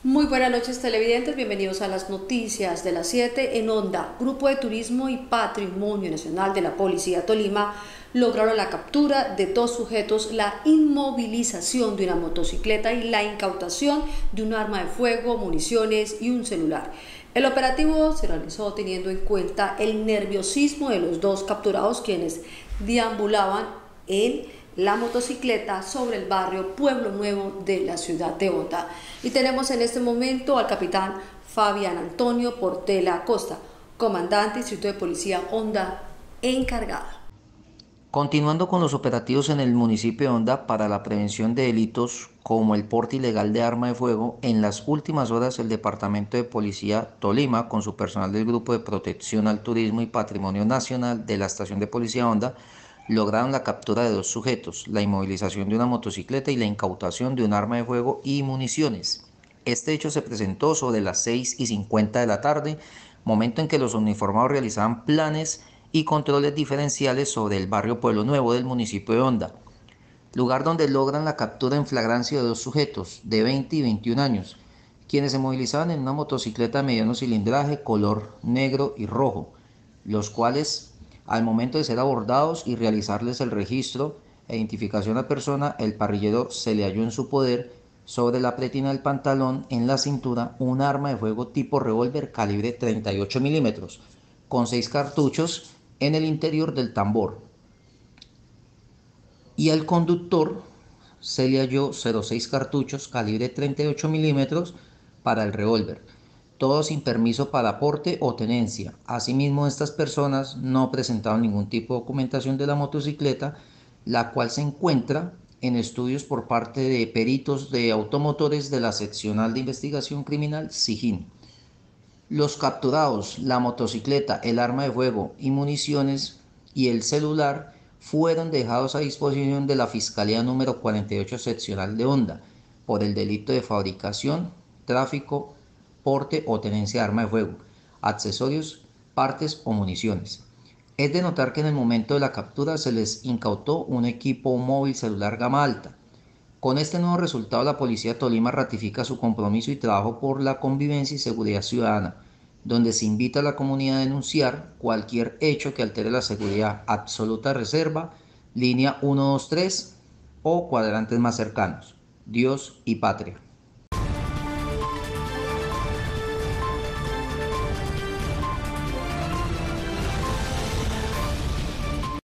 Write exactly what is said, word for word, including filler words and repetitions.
Muy buenas noches, televidentes, bienvenidos a las noticias de las siete en Onda. Grupo de Turismo y Patrimonio Nacional de la Policía Tolima lograron la captura de dos sujetos, la inmovilización de una motocicleta y la incautación de un arma de fuego, municiones y un celular. El operativo se realizó teniendo en cuenta el nerviosismo de los dos capturados, quienes deambulaban en la motocicleta sobre el barrio Pueblo Nuevo de la ciudad de Onda. Y tenemos en este momento al capitán Fabián Antonio Portela Acosta, comandante Distrito de Policía Onda, encargado. Continuando con los operativos en el municipio de Onda para la prevención de delitos como el porte ilegal de arma de fuego, en las últimas horas el Departamento de Policía Tolima, con su personal del Grupo de Protección al Turismo y Patrimonio Nacional de la Estación de Policía Onda, lograron la captura de dos sujetos, la inmovilización de una motocicleta y la incautación de un arma de fuego y municiones. Este hecho se presentó sobre las seis y cincuenta de la tarde, momento en que los uniformados realizaban planes y controles diferenciales sobre el barrio Pueblo Nuevo del municipio de Onda, lugar donde logran la captura en flagrancia de dos sujetos de veinte y veintiún años, quienes se movilizaban en una motocicleta de mediano cilindraje color negro y rojo, los cuales, al momento de ser abordados y realizarles el registro e identificación a persona, el parrillero se le halló en su poder, sobre la pretina del pantalón, en la cintura, un arma de fuego tipo revólver calibre treinta y ocho milímetros, con seis cartuchos en el interior del tambor. Y al conductor se le halló cero seis cartuchos calibre treinta y ocho milímetros para el revólver, todo sin permiso para aporte o tenencia. Asimismo, estas personas no presentaron ningún tipo de documentación de la motocicleta, la cual se encuentra en estudios por parte de peritos de automotores de la Seccional de Investigación Criminal SIGIN. Los capturados, la motocicleta, el arma de fuego y municiones y el celular fueron dejados a disposición de la Fiscalía número cuarenta y ocho Seccional de Onda por el delito de fabricación, tráfico, porte o tenencia de arma de fuego, accesorios, partes o municiones. Es de notar que en el momento de la captura se les incautó un equipo móvil celular gama alta. Con este nuevo resultado, la Policía de Tolima ratifica su compromiso y trabajo por la convivencia y seguridad ciudadana, donde se invita a la comunidad a denunciar cualquier hecho que altere la seguridad. Absoluta reserva, línea ciento veintitrés o cuadrantes más cercanos. Dios y patria.